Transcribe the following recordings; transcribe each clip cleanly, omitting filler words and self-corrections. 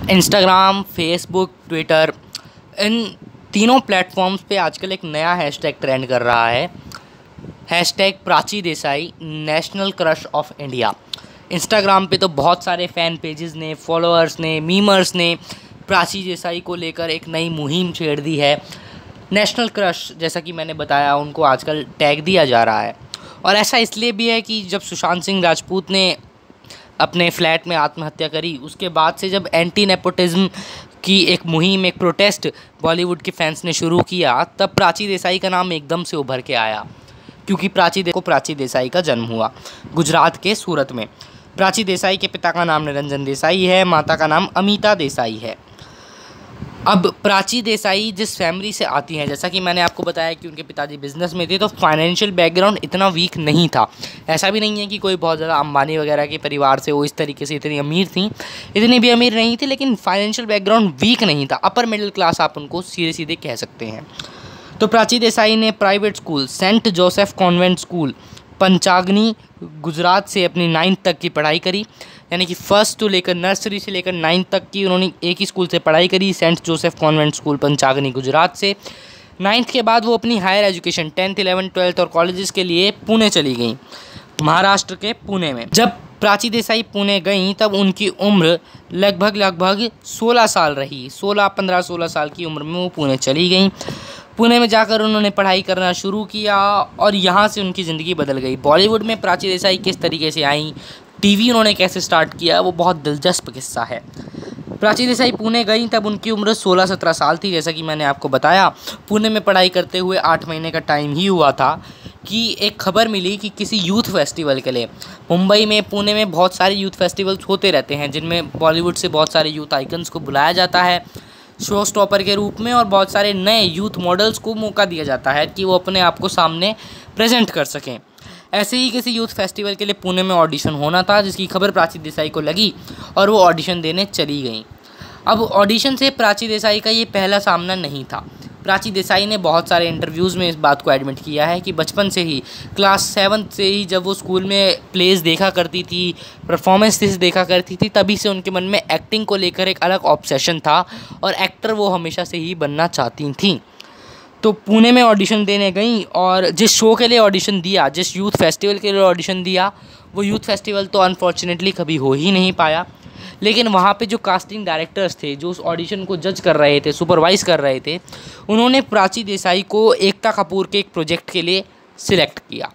Instagram, Facebook, Twitter, इन तीनों platforms पे आजकल एक नया हैशटैग ट्रेंड कर रहा है। Hashtag Prachi Desai national crush of India. Instagram पे तो बहुत सारे फ़ैन पेजेस ने, फॉलोअर्स ने, मीमर्स ने प्राची देसाई को लेकर एक नई मुहिम छेड़ दी है। नेशनल क्रश, जैसा कि मैंने बताया, उनको आजकल टैग दिया जा रहा है। और ऐसा इसलिए भी है कि जब सुशांत सिंह राजपूत ने अपने फ्लैट में आत्महत्या करी, उसके बाद से जब एंटी नेपोटिज्म की एक मुहिम, एक प्रोटेस्ट बॉलीवुड के फैंस ने शुरू किया, तब प्राची देसाई का नाम एकदम से उभर के आया। क्योंकि प्राची देसाई का जन्म हुआ गुजरात के सूरत में। प्राची देसाई के पिता का नाम निरंजन देसाई है, माता का नाम अमिता देसाई है। अब प्राची देसाई जिस फैमिली से आती हैं, जैसा कि मैंने आपको बताया कि उनके पिताजी बिजनेस में थे, तो फाइनेंशियल बैकग्राउंड इतना वीक नहीं था। ऐसा भी नहीं है कि कोई बहुत ज़्यादा अंबानी वगैरह के परिवार से वो इस तरीके से इतनी अमीर थी, इतनी भी अमीर नहीं थी, लेकिन फाइनेंशियल बैकग्राउंड वीक नहीं था। अपर मिडिल क्लास आप उनको सीधे सीधे कह सकते हैं। तो प्राची देसाई ने private school saint Joseph convent school Panchgani Gujarat से अपनी 9th तक की पढ़ाई करी। यानी कि फर्स्ट to लेकर नर्सरी से लेकर 9th तक की उन्होंने एक ही स्कूल से पढ़ाई करी, saint Joseph convent school Panchgani Gujarat से। 9th के बाद वो अपनी higher education 10th, 11th, 12th और कॉलेजेस के लिए पुणे चली गई, महाराष्ट्र के पुणे में। जब प्राची देसाई पुणे गई तब उनकी उम्र लगभग 16 साल रही। 15-16 साल की उम्र में वो पुणे चली गई। पुणे में जाकर उन्होंने पढ़ाई करना शुरू किया और यहाँ से उनकी ज़िंदगी बदल गई। बॉलीवुड में प्राची देसाई किस तरीके से आई, टीवी उन्होंने कैसे स्टार्ट किया, वो बहुत दिलचस्प किस्सा है। प्राची देसाई पुणे गई तब उनकी उम्र 16-17 साल थी। जैसा कि मैंने आपको बताया, पुणे में पढ़ाई करते हुए 8 महीने का टाइम ही हुआ था कि एक खबर मिली कि किसी यूथ फेस्टिवल के लिए मुंबई में, पुणे में बहुत सारे यूथ फेस्टिवल्स होते रहते हैं, जिनमें बॉलीवुड से बहुत सारे यूथ आइकन्स को बुलाया जाता है शो स्टॉपर के रूप में, और बहुत सारे नए यूथ मॉडल्स को मौका दिया जाता है कि वो अपने आप को सामने प्रेजेंट कर सकें। ऐसे ही किसी यूथ फेस्टिवल के लिए पुणे में ऑडिशन होना था, जिसकी खबर प्राची देसाई को लगी और वो ऑडिशन देने चली गई। अब ऑडिशन से प्राची देसाई का ये पहला सामना नहीं था। प्राची देसाई ने बहुत सारे इंटरव्यूज़ में इस बात को एडमिट किया है कि बचपन से ही, क्लास 7 से ही, जब वो स्कूल में प्लेस देखा करती थी, परफॉर्मेंसेस देखा करती थी, तभी से उनके मन में एक्टिंग को लेकर एक अलग ऑब्सेशन था और एक्टर वो हमेशा से ही बनना चाहती थी। तो पुणे में ऑडिशन देने गई और जिस शो के लिए ऑडिशन दिया, जिस यूथ फेस्टिवल के लिए ऑडिशन दिया, वो यूथ फेस्टिवल तो अनफॉर्चुनेटली कभी हो ही नहीं पाया। लेकिन वहाँ पे जो कास्टिंग डायरेक्टर्स थे, जो उस ऑडिशन को जज कर रहे थे, सुपरवाइज़ कर रहे थे, उन्होंने प्राची देसाई को एकता कपूर के एक प्रोजेक्ट के लिए सिलेक्ट किया।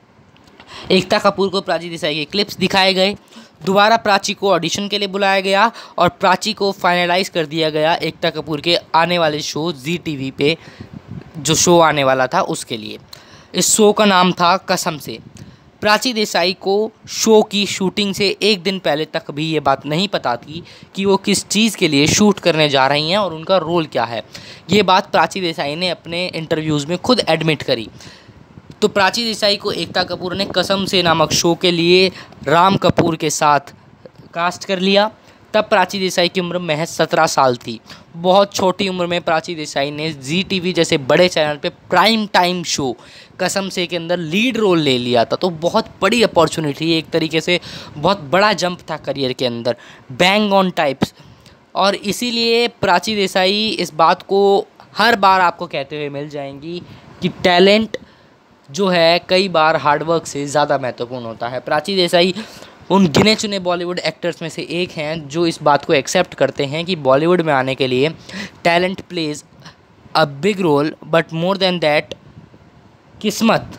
एकता कपूर को प्राची देसाई के क्लिप्स दिखाए गए, दोबारा प्राची को ऑडिशन के लिए बुलाया गया और प्राची को फाइनलाइज़ कर दिया गया एकता कपूर के आने वाले शो जी टीवी पे, जो शो आने वाला था उसके लिए। इस शो का नाम था कसम से। प्राची देसाई को शो की शूटिंग से एक दिन पहले तक भी ये बात नहीं पता थी कि वो किस चीज़ के लिए शूट करने जा रही हैं और उनका रोल क्या है। ये बात प्राची देसाई ने अपने इंटरव्यूज़ में खुद एडमिट करी। तो प्राची देसाई को एकता कपूर ने कसम से नामक शो के लिए राम कपूर के साथ कास्ट कर लिया। तब प्राची देसाई की उम्र महज 17 साल थी। बहुत छोटी उम्र में प्राची देसाई ने जी टीवी जैसे बड़े चैनल पे प्राइम टाइम शो कसम से के अंदर लीड रोल ले लिया था। तो बहुत बड़ी अपॉर्चुनिटी, एक तरीके से बहुत बड़ा जंप था करियर के अंदर, बैंग ऑन टाइप्स। और इसीलिए प्राची देसाई इस बात को हर बार आपको कहते हुए मिल जाएंगी कि टैलेंट जो है कई बार हार्डवर्क से ज़्यादा महत्वपूर्ण होता है। प्राची देसाई उन गिने चुने बॉलीवुड एक्टर्स में से एक हैं जो इस बात को एक्सेप्ट करते हैं कि बॉलीवुड में आने के लिए talent plays a big role, but more than that किस्मत,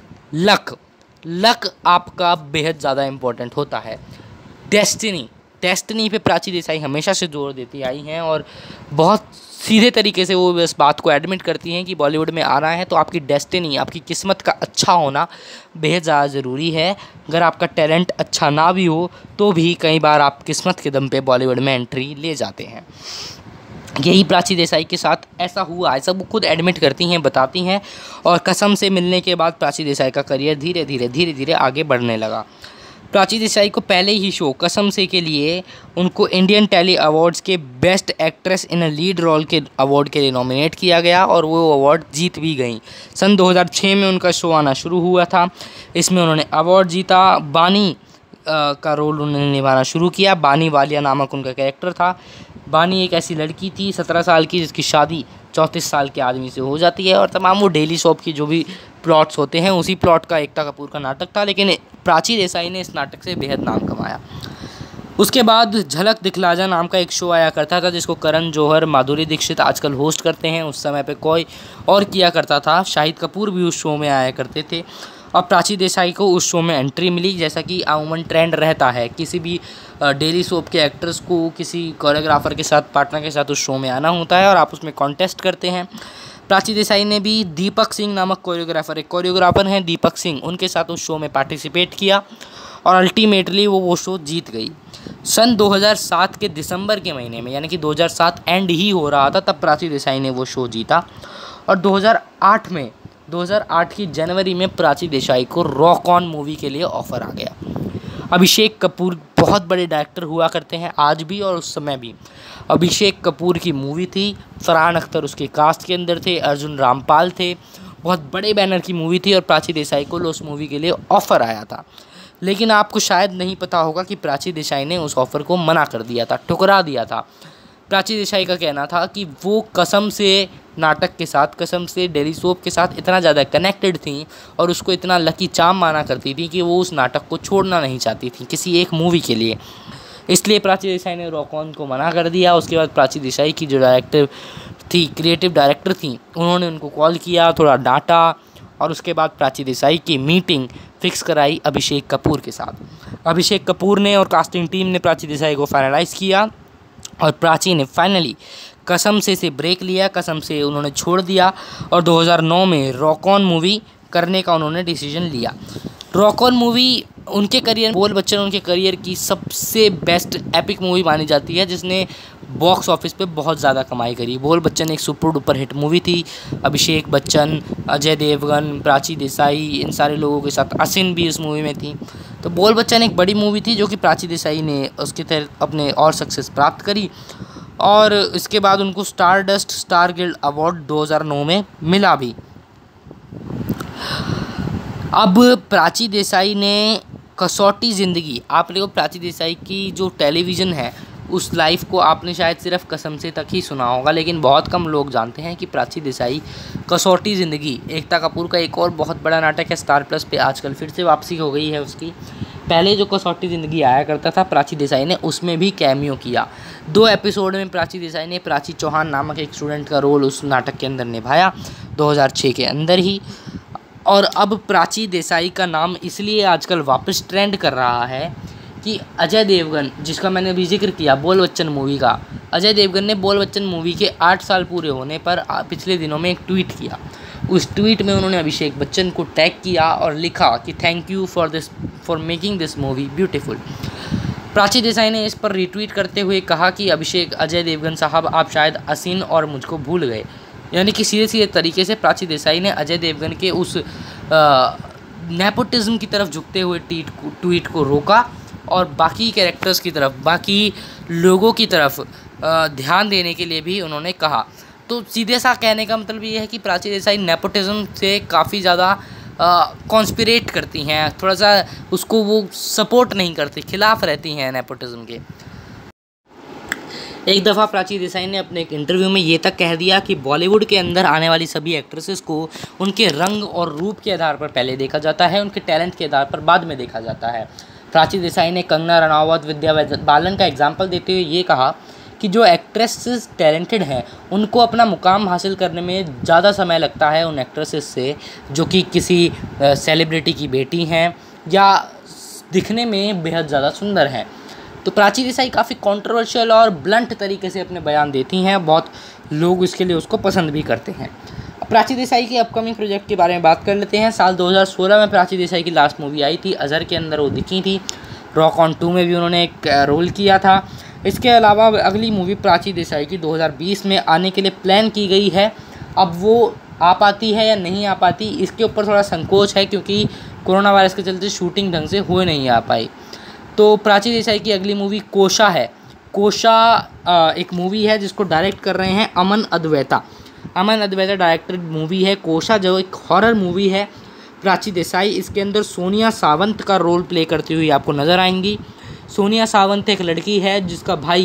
लक आपका बेहद ज़्यादा इम्पोर्टेंट होता है। डेस्टिनी पे प्राची देसाई हमेशा से जोर देती आई हैं और बहुत सीधे तरीके से वो इस बात को एडमिट करती हैं कि बॉलीवुड में आना है तो आपकी डेस्टिनी, आपकी किस्मत का अच्छा होना बेहद ज़्यादा ज़रूरी है। अगर आपका टैलेंट अच्छा ना भी हो तो भी कई बार आप किस्मत के दम पे बॉलीवुड में एंट्री ले जाते हैं। यही प्राची देसाई के साथ ऐसा हुआ, ऐसा वो खुद एडमिट करती हैं, बताती हैं। और कसम से मिलने के बाद प्राची देसाई का करियर धीरे धीरे आगे बढ़ने लगा। प्राची देसाई को पहले ही शो कसम से के लिए उनको इंडियन टेली अवार्ड्स के best actress in a lead role के अवार्ड के लिए नॉमिनेट किया गया और वो अवार्ड जीत भी गई। सन 2006 में उनका शो आना शुरू हुआ था। इसमें उन्होंने अवार्ड जीता। बानी का रोल उन्होंने निभाना शुरू किया। बानी वालिया नामक उनका कैरेक्टर था। बानी एक ऐसी लड़की थी 17 साल की जिसकी शादी 34 साल के आदमी से हो जाती है और तमाम वो डेली सोप की जो भी प्लॉट्स होते हैं उसी प्लॉट का एकता कपूर का नाटक था, लेकिन प्राची देसाई ने इस नाटक से बेहद नाम कमाया। उसके बाद झलक दिखला जा नाम का एक शो आया करता था जिसको करण जौहर, माधुरी दीक्षित आजकल होस्ट करते हैं। उस समय पे कोई और किया करता था, शाहिद कपूर भी उस शो में आया करते थे। अब प्राची देसाई को उस शो में एंट्री मिली। जैसा कि अमूमन ट्रेंड रहता है किसी भी डेली सोप के एक्टर्स को किसी कोरियोग्राफर के साथ, पार्टनर के साथ उस शो में आना होता है और आप उसमें कॉन्टेस्ट करते हैं। प्राची देसाई ने भी दीपक सिंह नामक कोरियोग्राफर हैं दीपक सिंह, उनके साथ उस शो में पार्टिसिपेट किया और अल्टीमेटली वो शो जीत गई। सन 2007 के दिसंबर के महीने में, यानी कि 2007 एंड ही हो रहा था, तब प्राची देसाई ने वो शो जीता। और 2008 की जनवरी में प्राची देसाई को रॉक ऑन मूवी के लिए ऑफ़र आ गया। अभिषेक कपूर बहुत बड़े डायरेक्टर हुआ करते हैं आज भी और उस समय भी। अभिषेक कपूर की मूवी थी, फरहान अख्तर उसके कास्ट के अंदर थे, अर्जुन रामपाल थे, बहुत बड़े बैनर की मूवी थी और प्राची देसाई को उस मूवी के लिए ऑफ़र आया था। लेकिन आपको शायद नहीं पता होगा कि प्राची देसाई ने उस ऑफ़र को मना कर दिया था, ठुकरा दिया था। प्राची देसाई का कहना था कि वो कसम से नाटक के साथ, कसम से डेली सोप के साथ इतना ज़्यादा कनेक्टेड थी और उसको इतना लकी चार्म माना करती थी कि वो उस नाटक को छोड़ना नहीं चाहती थी किसी एक मूवी के लिए। इसलिए प्राची देसाई ने रॉक ऑन को मना कर दिया। उसके बाद प्राची देसाई की जो डायरेक्टर थी, क्रिएटिव डायरेक्टर थी, उन्होंने उनको कॉल किया, थोड़ा डांटा और उसके बाद प्राची देसाई की मीटिंग फिक्स कराई अभिषेक कपूर के साथ। अभिषेक कपूर ने और कास्टिंग टीम ने प्राची देसाई को फाइनलाइज़ किया और प्राची ने फाइनली कसम से ब्रेक लिया, कसम से उन्होंने छोड़ दिया और 2009 में रॉक ऑन मूवी करने का उन्होंने डिसीजन लिया। रॉक ऑन मूवी उनके करियर, बोल बच्चन उनके करियर की सबसे बेस्ट एपिक मूवी मानी जाती है जिसने बॉक्स ऑफिस पे बहुत ज़्यादा कमाई करी। बोल बच्चन एक सुपर डुपर हिट मूवी थी। अभिषेक बच्चन, अजय देवगन, प्राची देसाई, इन सारे लोगों के साथ असिन भी इस मूवी में थी। तो बोल बच्चन एक बड़ी मूवी थी जो कि प्राची देसाई ने उसके तहत अपने और सक्सेस प्राप्त करी और इसके बाद उनको स्टारडस्ट स्टार गिल्ड अवार्ड 2009 में मिला भी। अब प्राची देसाई ने कसौटी ज़िंदगी, आप लोग प्राची देसाई की जो टेलीविज़न है उस लाइफ को आपने शायद सिर्फ कसम से तक ही सुना होगा, लेकिन बहुत कम लोग जानते हैं कि प्राची देसाई कसौटी ज़िंदगी एकता कपूर का एक और बहुत बड़ा नाटक है। स्टार प्लस पे आजकल फिर से वापसी हो गई है उसकी। पहले जो कसौटी ज़िंदगी आया करता था प्राची देसाई ने उसमें भी कैमियो किया। 2 एपिसोड में प्राची देसाई ने प्राची चौहान नामक एक स्टूडेंट का रोल उस नाटक के अंदर निभाया 2006 के अंदर ही। और अब प्राची देसाई का नाम इसलिए आजकल वापस ट्रेंड कर रहा है कि अजय देवगन, जिसका मैंने अभी जिक्र किया बोल बच्चन मूवी का, अजय देवगन ने बोल बच्चन मूवी के 8 साल पूरे होने पर पिछले दिनों में एक ट्वीट किया। उस ट्वीट में उन्होंने अभिषेक बच्चन को टैग किया और लिखा कि thank you for making this movie beautiful. Prachi Desai ने इस पर रिट्वीट करते हुए कहा कि अजय देवगन साहब, आप शायद असिन और मुझको भूल गए। यानी कि सीधे सीधे तरीके से प्राची देसाई ने अजय देवगन के उस नेपोटिज्म की तरफ झुकते हुए ट्वीट को रोका और बाकी कैरेक्टर्स की तरफ, बाकी लोगों की तरफ ध्यान देने के लिए भी उन्होंने कहा। तो सीधे सा कहने का मतलब ये है कि प्राची देसाई नेपोटिज्म से काफ़ी ज़्यादा कॉन्स्पिरेट करती हैं, थोड़ा सा उसको वो सपोर्ट नहीं करती, खिलाफ रहती हैं नेपोटिज्म के। एक दफ़ा प्राची देसाई ने अपने एक इंटरव्यू में ये तक कह दिया कि बॉलीवुड के अंदर आने वाली सभी एक्ट्रेसेस को उनके रंग और रूप के आधार पर पहले देखा जाता है, उनके टैलेंट के आधार पर बाद में देखा जाता है। प्राची देसाई ने कंगना रनावत, विद्या बालन का एग्जाम्पल देते हुए ये कहा कि जो एक्ट्रेसेस टैलेंटेड हैं उनको अपना मुकाम हासिल करने में ज़्यादा समय लगता है उन एक्ट्रेसेस से जो कि किसी सेलिब्रिटी की बेटी हैं या दिखने में बेहद ज़्यादा सुंदर हैं। तो प्राची देसाई काफ़ी कंट्रोवर्शियल और ब्लंट तरीके से अपने बयान देती हैं, बहुत लोग इसके लिए उसको पसंद भी करते हैं। प्राची देसाई की अपकमिंग प्रोजेक्ट के बारे में बात कर लेते हैं। साल 2016 में प्राची देसाई की लास्ट मूवी आई थी, अजहर के अंदर वो दिखी थी। रॉक ऑन 2 में भी उन्होंने एक रोल किया था। इसके अलावा अगली मूवी प्राची देसाई की 2020 में आने के लिए प्लान की गई है। अब वो आ पाती है या नहीं आ पाती, इसके ऊपर थोड़ा संकोच है क्योंकि कोरोना वायरस के चलते शूटिंग ढंग से हुए नहीं आ पाई। तो प्राची देसाई की अगली मूवी कोशा है। कोशा एक मूवी है जिसको डायरेक्ट कर रहे हैं अमन अद्वैता। अमन अद्वैता डायरेक्टर मूवी है कोशा, जो एक हॉरर मूवी है। प्राची देसाई इसके अंदर सोनिया सावंत का रोल प्ले करती हुई आपको नज़र आएंगी। सोनिया सावंत एक लड़की है जिसका भाई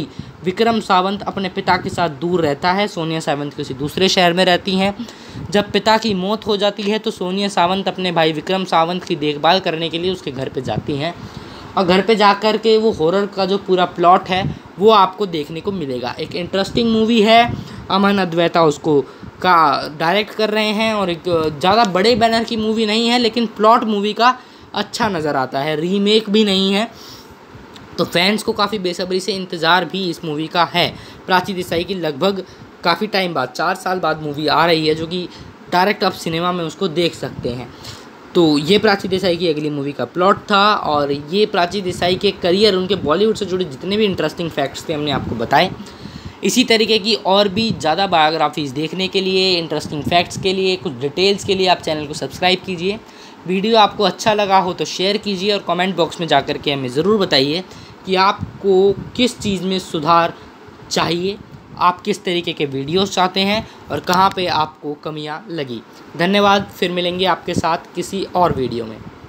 विक्रम सावंत अपने पिता के साथ दूर रहता है। सोनिया सावंत किसी दूसरे शहर में रहती हैं। जब पिता की मौत हो जाती है तो सोनिया सावंत अपने भाई विक्रम सावंत की देखभाल करने के लिए उसके घर पे जाती हैं और घर पे जाकर के वो हॉरर का जो पूरा प्लॉट है वो आपको देखने को मिलेगा। एक इंटरेस्टिंग मूवी है। अमन अद्वैता उसको का डायरेक्ट कर रहे हैं और एक ज़्यादा बड़े बैनर की मूवी नहीं है, लेकिन प्लॉट मूवी का अच्छा नज़र आता है। रीमेक भी नहीं है, तो फैंस को काफ़ी बेसब्री से इंतज़ार भी इस मूवी का है। प्राची देसाई की लगभग काफ़ी टाइम बाद 4 साल बाद मूवी आ रही है, जो कि डायरेक्ट आप सिनेमा में उसको देख सकते हैं। तो ये प्राची देसाई की अगली मूवी का प्लॉट था और ये प्राची देसाई के करियर, उनके बॉलीवुड से जुड़े जितने भी इंटरेस्टिंग फैक्ट्स थे हमने आपको बताए। इसी तरीके की और भी ज़्यादा बायोग्राफीज़ देखने के लिए, इंटरेस्टिंग फैक्ट्स के लिए, कुछ डिटेल्स के लिए आप चैनल को सब्सक्राइब कीजिए। वीडियो आपको अच्छा लगा हो तो शेयर कीजिए और कमेंट बॉक्स में जाकर के हमें ज़रूर बताइए कि आपको किस चीज़ में सुधार चाहिए, आप किस तरीके के वीडियोस चाहते हैं और कहाँ पे आपको कमियां लगी। धन्यवाद। फिर मिलेंगे आपके साथ किसी और वीडियो में।